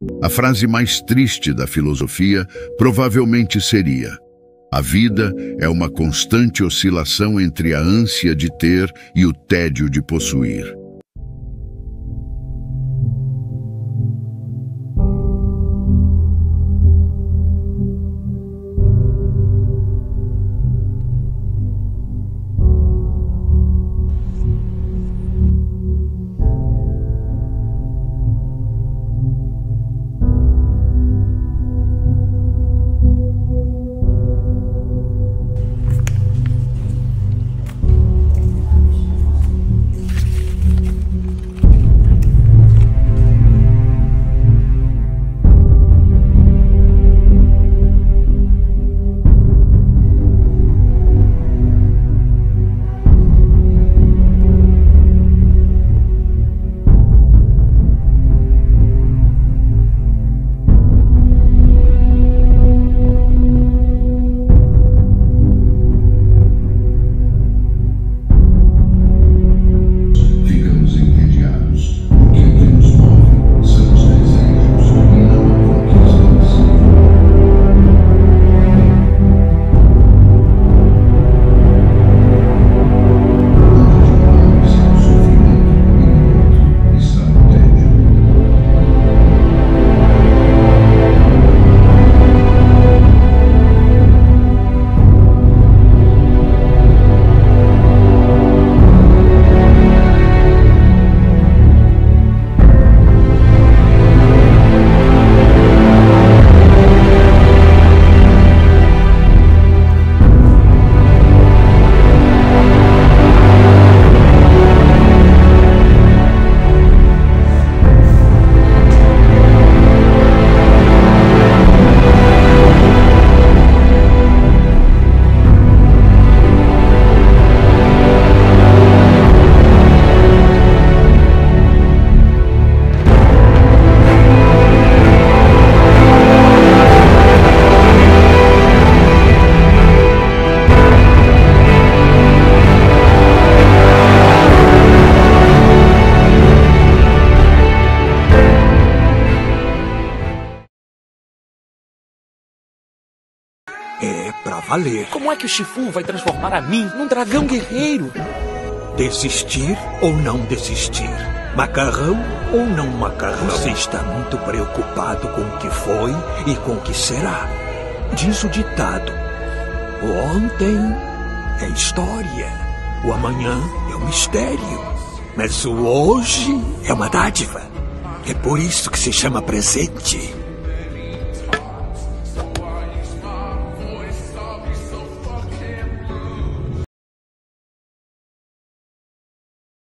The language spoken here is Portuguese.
A frase mais triste da filosofia provavelmente seria: a vida é uma constante oscilação entre a ânsia de ter e o tédio de possuir. É pra valer. Como é que o Shifu vai transformar a mim num dragão guerreiro? Desistir ou não desistir? Macarrão ou não macarrão? Você está muito preocupado com o que foi e com o que será. Diz o ditado: o ontem é história, o amanhã é um mistério, mas o hoje é uma dádiva. É por isso que se chama presente.